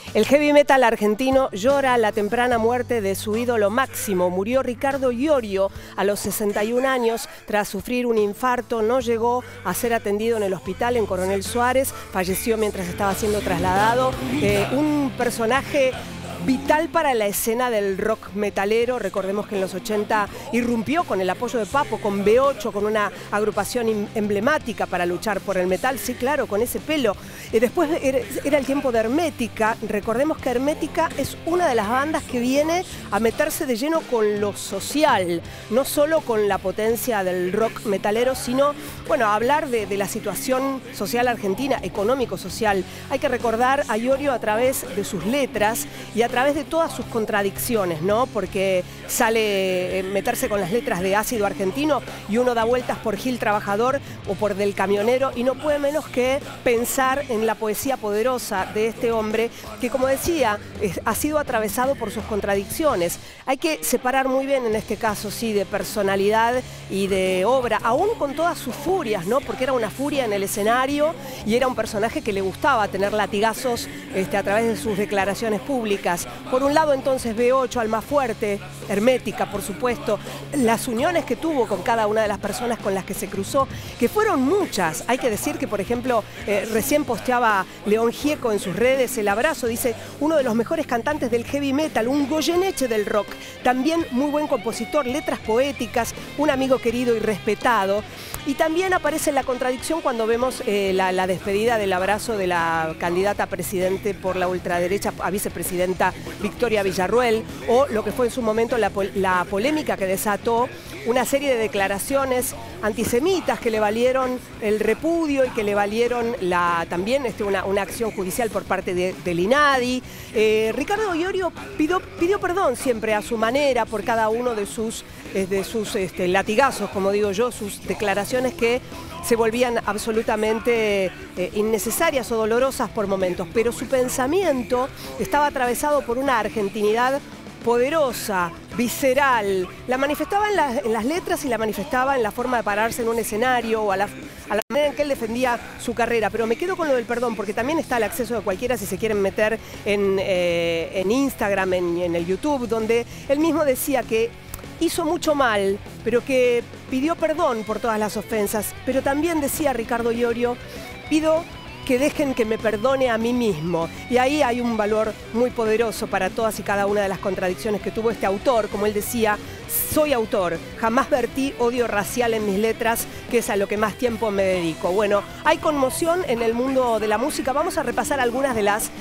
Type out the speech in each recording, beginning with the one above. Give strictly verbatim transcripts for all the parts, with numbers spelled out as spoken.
El heavy metal argentino llora la temprana muerte de su ídolo máximo. Murió Ricardo Iorio a los sesenta y un años tras sufrir un infarto. No llegó a ser atendido en el hospital en Coronel Suárez. Falleció mientras estaba siendo trasladado. Eh, un personaje vital para la escena del rock metalero. Recordemos que en los ochenta irrumpió con el apoyo de Papo, con B ocho, con una agrupación emblemática para luchar por el metal. Sí, claro, con ese pelo. Y después era el tiempo de Hermética. Recordemos que Hermética es una de las bandas que viene a meterse de lleno con lo social, no solo con la potencia del rock metalero, sino, bueno, a hablar de, de la situación social argentina, económico-social. Hay que recordar a Iorio a través de sus letras y a través de todas sus contradicciones, ¿no? Porque sale eh, meterse con las letras de Ácido Argentino y uno da vueltas por Gil Trabajador o por Del Camionero y no puede menos que pensar en la poesía poderosa de este hombre que, como decía, es, ha sido atravesado por sus contradicciones. Hay que separar muy bien en este caso, sí, de personalidad y de obra, aún con todas sus furias, ¿no? Porque era una furia en el escenario y era un personaje que le gustaba tener latigazos este, a través de sus declaraciones públicas. Por un lado, entonces, B ocho, Almafuerte, Hermética, por supuesto, las uniones que tuvo con cada una de las personas con las que se cruzó, que fueron muchas. Hay que decir que, por ejemplo, eh, recién posteaba León Gieco en sus redes el abrazo, dice, uno de los mejores cantantes del heavy metal, un Goyeneche del rock, también muy buen compositor, letras poéticas, un amigo querido y respetado. Y también aparece la contradicción cuando vemos eh, la, la despedida del abrazo de la candidata a presidente por la ultraderecha, a vicepresidenta Victoria Villarruel, o lo que fue en su momento la, la polémica que desató una serie de declaraciones antisemitas que le valieron el repudio y que le valieron la, también este, una, una acción judicial por parte de, del INADI. Eh, Ricardo Iorio pidió, pidió perdón siempre a su manera por cada uno de sus, eh, de sus este, latigazos, como digo yo, sus declaraciones que se volvían absolutamente eh, innecesarias o dolorosas por momentos, pero su pensamiento estaba atravesado por una argentinidad poderosa, visceral. La manifestaba en, la, en las letras y la manifestaba en la forma de pararse en un escenario o a la, a la manera en que él defendía su carrera. Pero me quedo con lo del perdón porque también está al acceso de cualquiera si se quieren meter en, eh, en Instagram, en, en el YouTube, donde él mismo decía que hizo mucho mal, pero que pidió perdón por todas las ofensas. Pero también decía Ricardo Iorio, pido que dejen que me perdone a mí mismo. Y ahí hay un valor muy poderoso para todas y cada una de las contradicciones que tuvo este autor. Como él decía, soy autor, jamás vertí odio racial en mis letras, que es a lo que más tiempo me dedico. Bueno, hay conmoción en el mundo de la música. Vamos a repasar algunas de las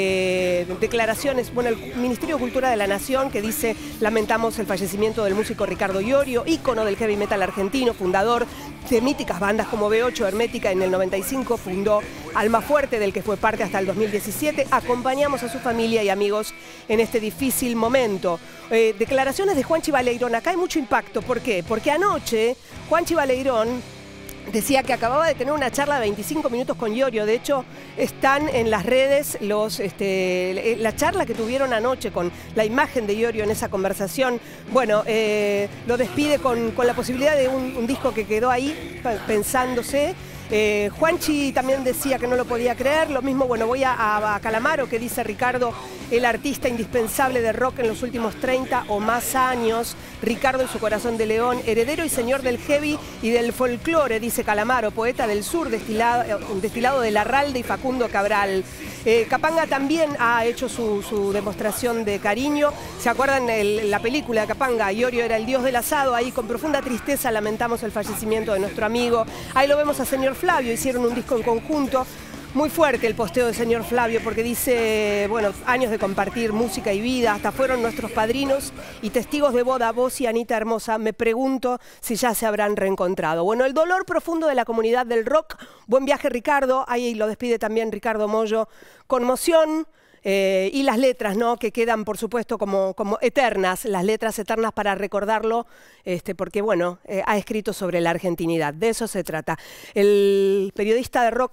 eh, declaraciones. Bueno, el Ministerio de Cultura de la Nación, que dice, lamentamos el fallecimiento del músico Ricardo Iorio, ícono del heavy metal argentino, fundador de míticas bandas como B ocho, Hermética en el noventa y cinco, fundó Almafuerte, del que fue parte hasta el dos mil diecisiete. Acompañamos a su familia y amigos en este difícil momento. Eh, declaraciones de Juanchi Baleirón. Acá hay mucho impacto. ¿Por qué? Porque anoche Juanchi Baleirón decía que acababa de tener una charla de veinticinco minutos con Iorio. De hecho, están en las redes los, este, la charla que tuvieron anoche con la imagen de Iorio en esa conversación. Bueno, eh, lo despide con, con la posibilidad de un, un disco que quedó ahí pensándose. Eh, Juanchi también decía que no lo podía creer. Lo mismo, bueno, voy a, a Calamaro, que dice Ricardo, el artista indispensable de rock en los últimos treinta o más años. Ricardo y su corazón de león, heredero y señor del heavy y del folclore, dice Calamaro, poeta del sur, destilado, destilado de Larralde y Facundo Cabral. Eh, Capanga también ha hecho su, su demostración de cariño. ¿Se acuerdan el, la película de Capanga? Iorio era el dios del asado. Ahí con profunda tristeza lamentamos el fallecimiento de nuestro amigo. Ahí lo vemos a señor Flavio, hicieron un disco en conjunto. Muy fuerte el posteo de señor Flavio porque dice, bueno, años de compartir música y vida, hasta fueron nuestros padrinos y testigos de boda, vos y Anita Hermosa. Me pregunto si ya se habrán reencontrado. Bueno, el dolor profundo de la comunidad del rock. Buen viaje, Ricardo. Ahí lo despide también Ricardo Mollo. Conmoción. Eh, y las letras, ¿no? Que quedan, por supuesto, como, como eternas, las letras eternas para recordarlo, este, porque, bueno, eh, ha escrito sobre la argentinidad. De eso se trata. El periodista de rock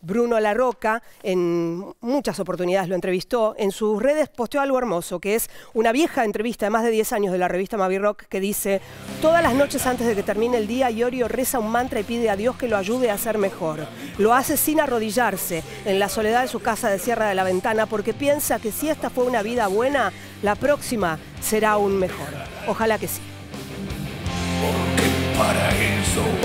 Bruno Larroca, en muchas oportunidades lo entrevistó, en sus redes posteó algo hermoso, que es una vieja entrevista de más de diez años de la revista Mavi Rock, que dice: todas las noches antes de que termine el día, Iorio reza un mantra y pide a Dios que lo ayude a ser mejor. Lo hace sin arrodillarse, en la soledad de su casa de Sierra de la Ventana, porque piensa que si esta fue una vida buena, la próxima será aún mejor. Ojalá que sí. Porque para eso